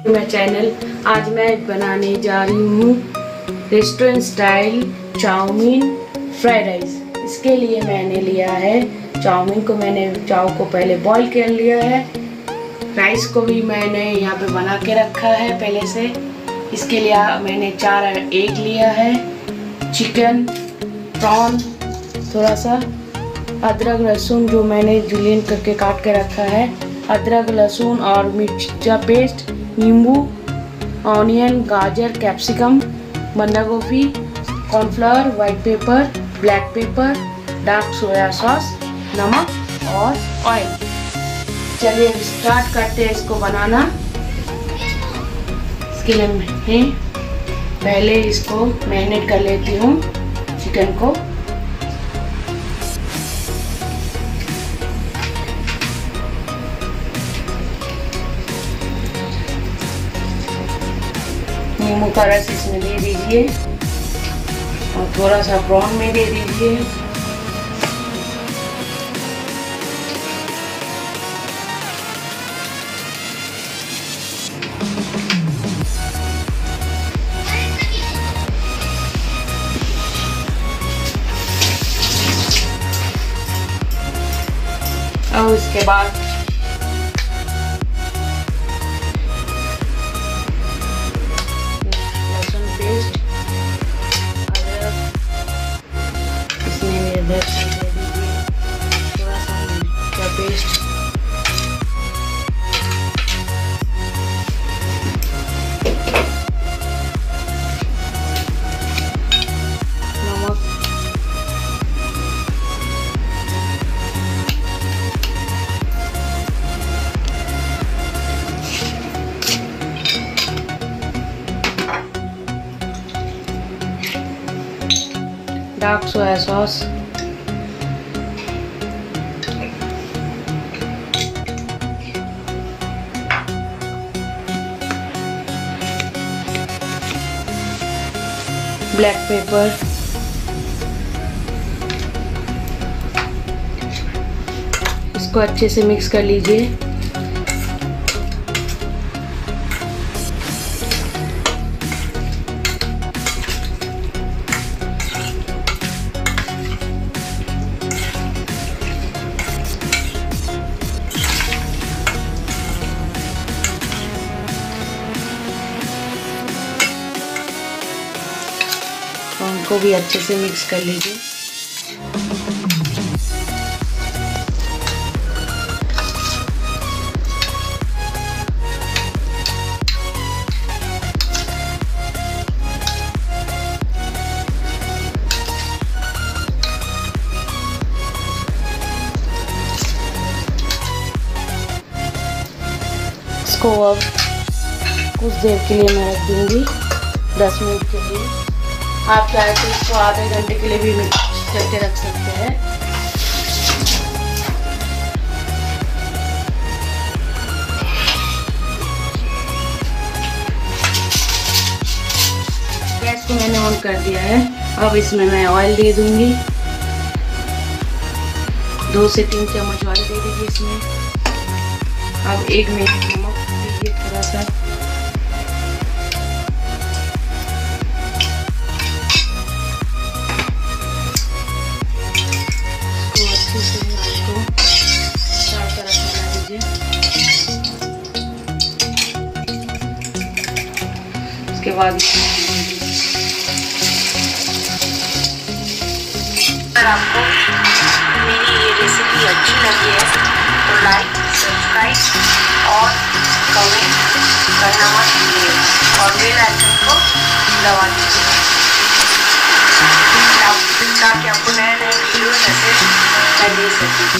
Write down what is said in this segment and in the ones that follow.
मैं चैनल आज मैं बनाने जा रही हूँ restaurant style chowmein fried rice. इसके लिए मैंने लिया है चाउमीन को, मैंने चाउ को पहले बॉईल कर लिया है। राइस को भी मैंने यहाँ पे बना के रखा है पहले से। इसके लिए मैंने 4 एग लिया है, चिकन, प्रॉन, थोड़ा सा अदरक लहसुन जो मैंने जुलियन करके काट के रखा है, अदरक लहसुन और मिर्चा पेस्ट, नींबू, ऑनियन, गाजर, कैप्सिकम, बंदा गोभी, cornflour, white pepper, black pepper, dark soya sauce, नमक और ऑयल। चलिए स्टार्ट करते हैं इसको बनाना। इसके लिए मैं पहले इसको मैरिनेट कर लेती हूँ चिकन को। नींबू का रस इसमें दे दीजिए और थोड़ा सा प्रॉन में दे दीजिए। और उसके बाद लहसुन पेस्ट, अदरक इसमें दे दीजिए, थोड़ा सा मिर्चा पेस्ट, नमक, dark soya sauce, black pepper, इसको अच्छे से मिक्स कर लीजिए। उनको भी अच्छे से मिक्स कर लीजिए। इसको अब कुछ देर के लिए मैं रख दूंगी, 10 मिनट के लिए। आप चाहे तो इसको आधे घंटे के लिए भी मिक्स करके रख सकते हैं। गैस को मैंने ऑन कर दिया है। अब इसमें मैं ऑयल दे दूंगी, 2 से 3 चम्मच ऑयल दे दीजिए इसमें। अब 1 मिनट नमक दीजिए थोड़ा सा, उसके बाद अगर आपको मेरी ये रेसिपी अच्छी लगी है तो लाइक, सब्सक्राइब और कमेंट करना मत भूलिए और बेल आइकन को दबा दीजिए ताकि आपको नए वीडियो मैसेज मैं दे सकूँ।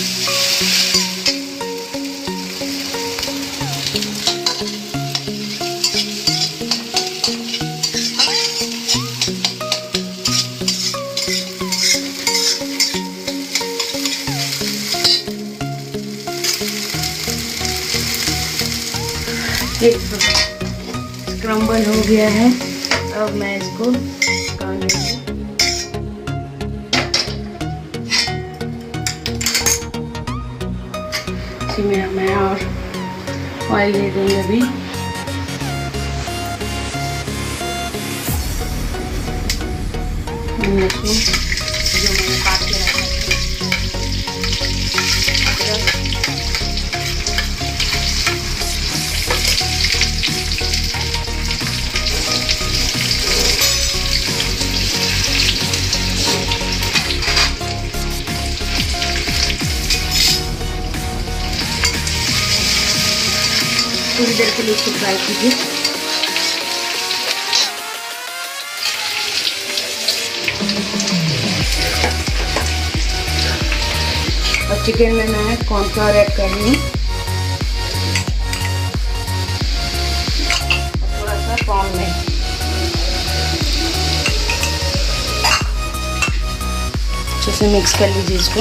क्रम्बल हो गया है। अब मैं इसको काट लूँगी। इसी में मैं और ऑयल दे देंगे अभी। लहसुन जो मैंने काट के रखा है, अदरक, थोड़ी देर के लिए इसको फ्राई कीजिए। और चिकन में मैं कॉर्नफ्लावर ऐड कर रही हूँ, थोड़ा सा कॉर्न में अच्छे से मिक्स कर लीजिए इसको।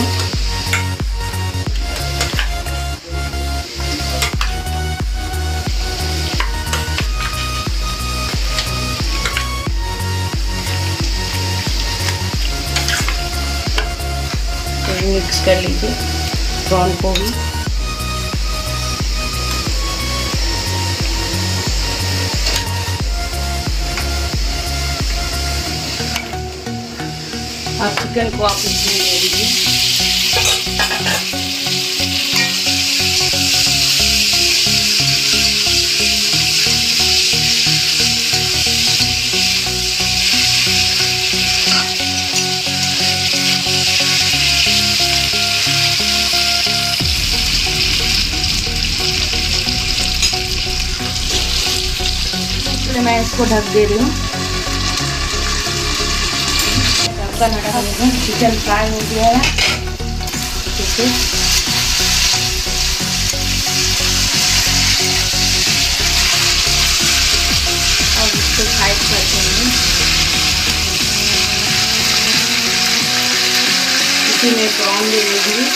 मिक्स कर लीजिए प्रॉन को भी। अब चिकन को आप इसमें ले लीजिए। मैं इसको ढक दे रही हूँ। ढक्कन हटा देते हैं। चिकन फ्राई हो गया है, ठीक है। और इसको साइड करते हैं। इसी में प्रॉन ले लीजिए।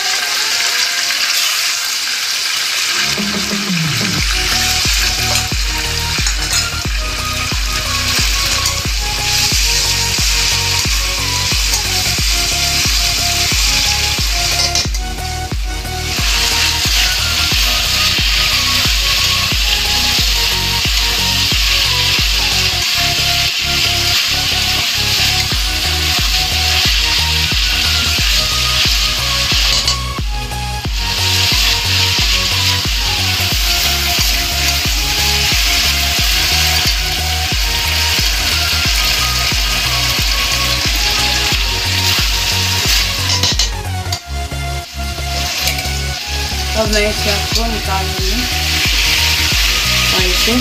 अब मैं इस को निकाल लूँगी पानी से।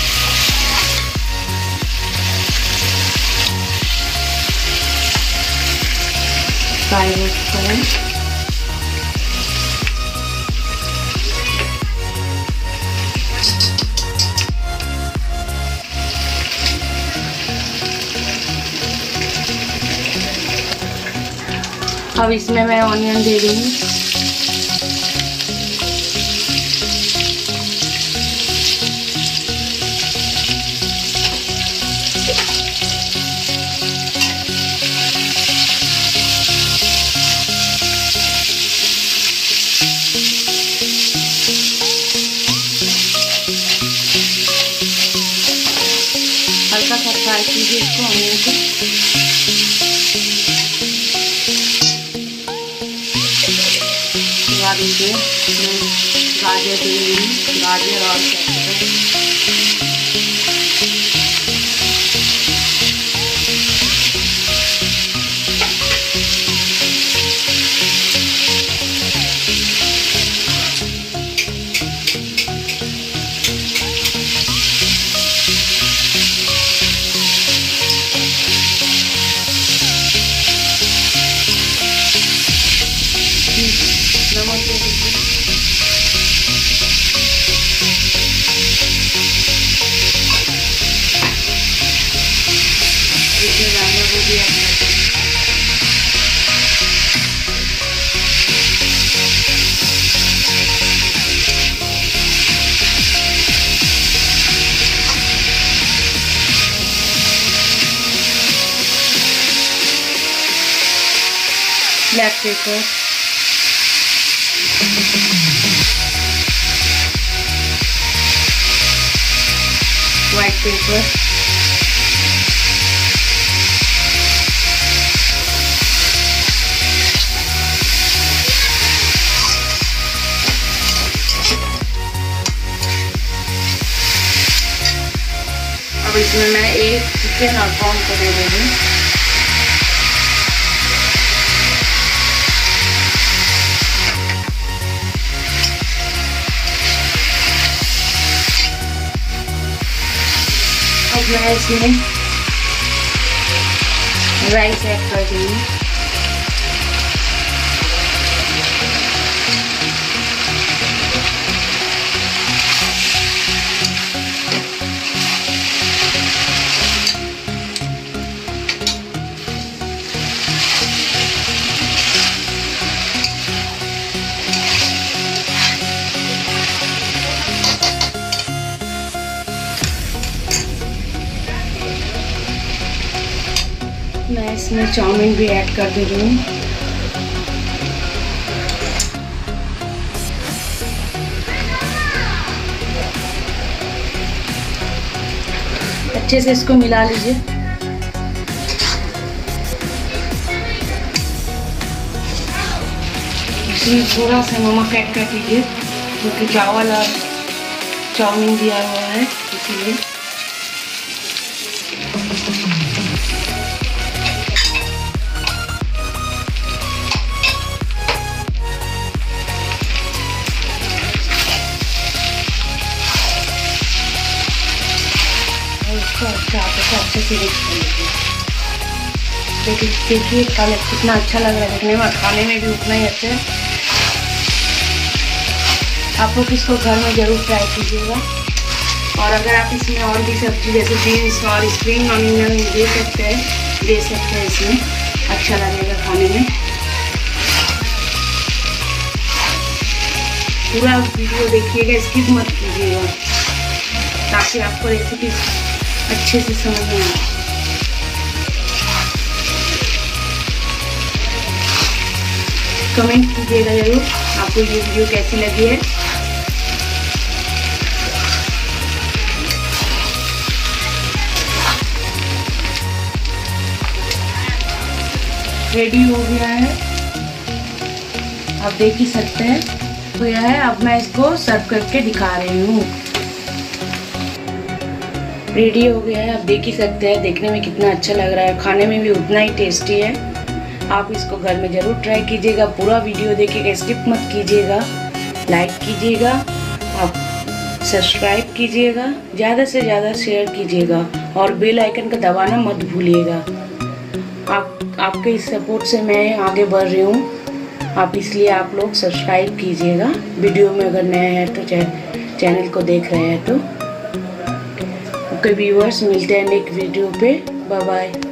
फ्राई हो चुका है। अब इसमें मैं ऑनियन दे दूँगी। हल्का सा फ्राई कीजिए इसको, ऑनियन को। बाद में गाजर दे रही हूँ, गाजर और कैप्सिकम। नमक दे दीजिए। इसमें डालना वो भी अपना ब्लैक पेपर, व्हाइट पेपर, इसमें मैं एक चिकन और प्रॉन को दे दूँगी। अब मैं इसमें राइस ऐड कर दूँगी। मैं इसमें चाउमीन भी ऐड कर दे रही हूँ। अच्छे से इसको मिला लीजिए। इसमें थोड़ा सा नमक ऐड कर दीजिए क्योंकि चावल और चाउमीन दिया हुआ है इसलिए। अच्छे से मिक्स कर लीजिए। देखिए कलर कितना अच्छा लग रहा है देखने में, खाने में भी उतना ही अच्छा है। आप लोग इसको घर में ज़रूर ट्राई कीजिएगा। और अगर आप इसमें और भी सब्जी जैसे बीन्स और स्प्रिंग ऑनियन दे सकते हैं इसमें, अच्छा लगेगा खाने में। पूरा वीडियो देखिएगा, स्किप मत कीजिएगा ताकि आपको रेसिपी अच्छे से समझ में आए। कमेंट कीजिएगा जरूर आपको ये वीडियो कैसी लगी है। रेडी हो गया है, आप देख ही सकते हैं हो गया है। अब मैं इसको सर्व करके दिखा रही हूँ। रेडी हो गया है, आप देख ही सकते हैं देखने में कितना अच्छा लग रहा है, खाने में भी उतना ही टेस्टी है। आप इसको घर में ज़रूर ट्राई कीजिएगा। पूरा वीडियो देखिएगा, स्किप मत कीजिएगा, लाइक कीजिएगा, आप सब्सक्राइब कीजिएगा, ज़्यादा से ज़्यादा शेयर कीजिएगा और बेल आइकन का दबाना मत भूलिएगा। आपके इस सपोर्ट से मैं आगे बढ़ रही हूँ, आप इसलिए आप लोग सब्सक्राइब कीजिएगा। वीडियो में अगर नए हैं तो चैनल को देख रहे हैं तो। ओके व्यूअर्स, मिलते हैं नेक्स्ट वीडियो पे। Bye bye.